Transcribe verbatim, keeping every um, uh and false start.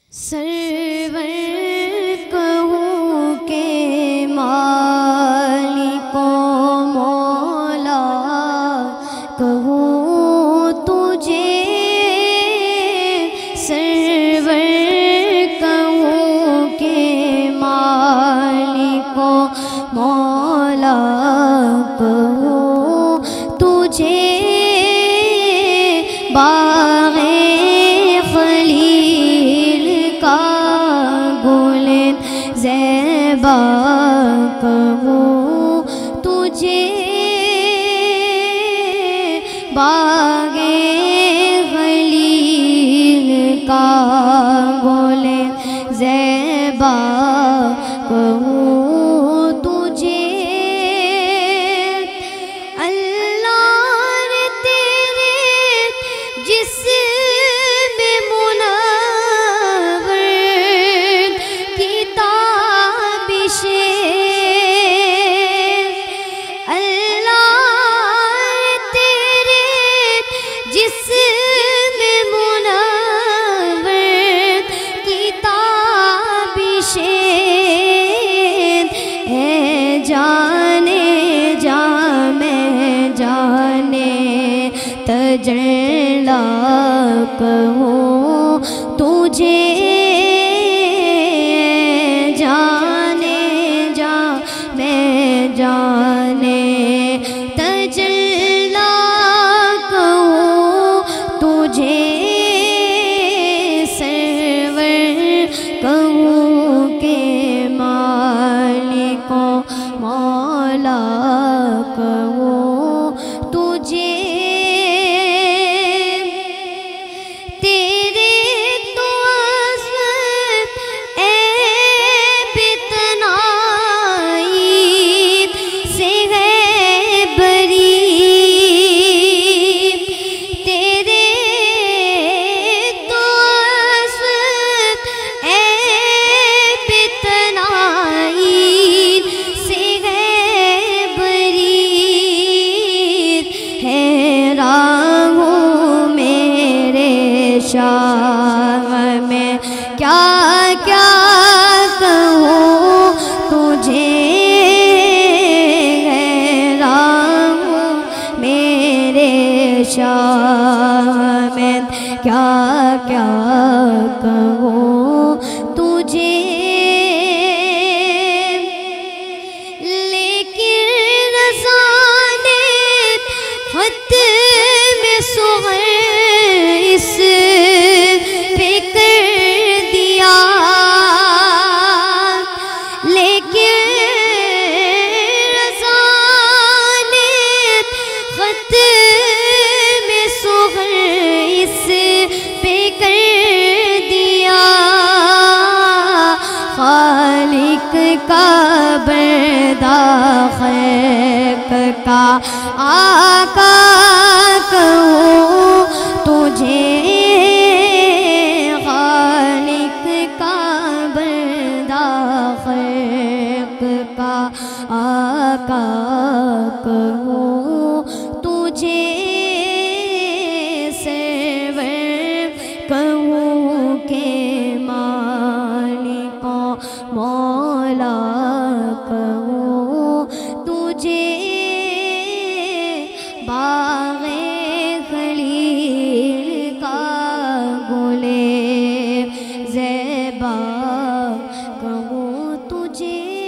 سرور کہوں کہ مالک و مولا کہوں تجھے، سرور کہوں کہ مالک و مولا کہوں تجھے، باغ زیبا کہوں تجھے، باغ خلیل کا گل زیبا کہوں تجھے، اللہ نے تیرے جسم تجلا کہوں تجھے، جانے جا میں جانے تجلا کہوں تجھے، سرور کہوں کہ مالک و مولا کہوں تجھے، شام میں کیا کیا کہوں تجھے، حیران ہوں میرے شام میں کیا کیا کہوں تجھے، لیکن رضا نے خط میں صغر اس پہ کر دیا، لیکن رضا نے خط میں صغر اس پہ کر دیا، خالق کا بندہ خیق کا آقا کہوں تجھے، خالق کا بندہ خیق کا آقا کہوں تجھے، سرور کہوں کہ مالک و مولا کہوں تجھے، باغ خلیل کا گل زیبا کہوں تجھے۔